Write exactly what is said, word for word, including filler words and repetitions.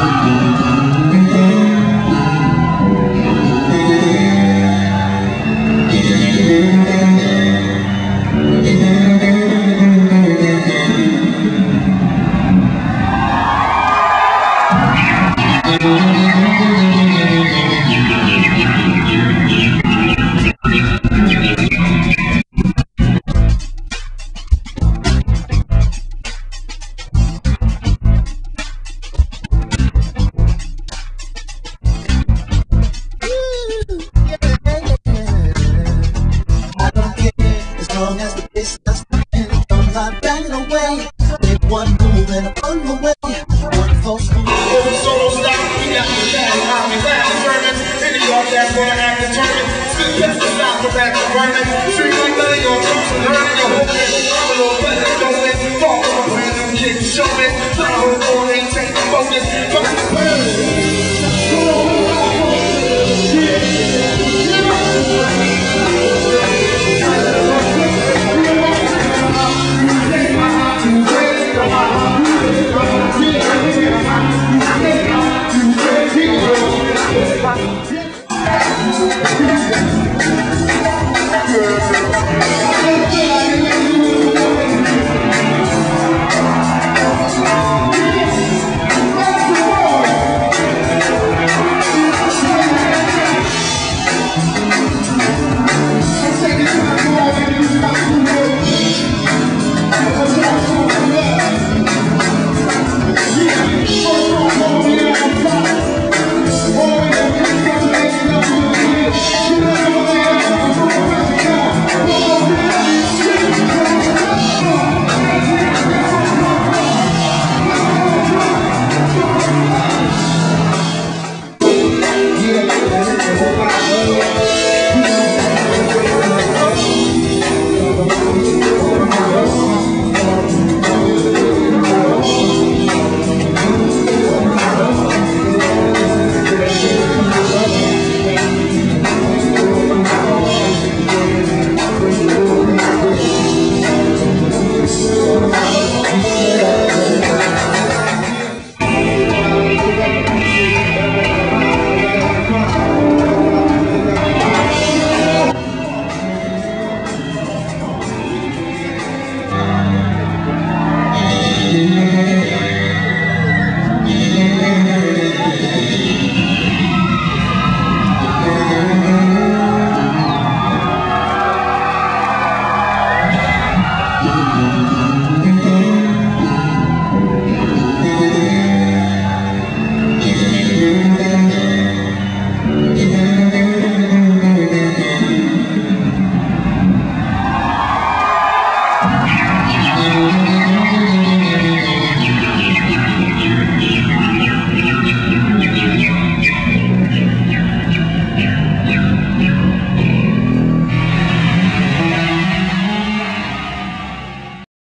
One move and I'm on my way. One false move. Solo stop. We got the bad how we laugh determined. Any dog that's gonna act determined. Spit past the stop for back to burning. Street like none of your groups and learning your whole thing. I'm a little better going. Fall from a brand new kid to show me. Fly over four ain't take the focus. Fuck the bird. Yeah.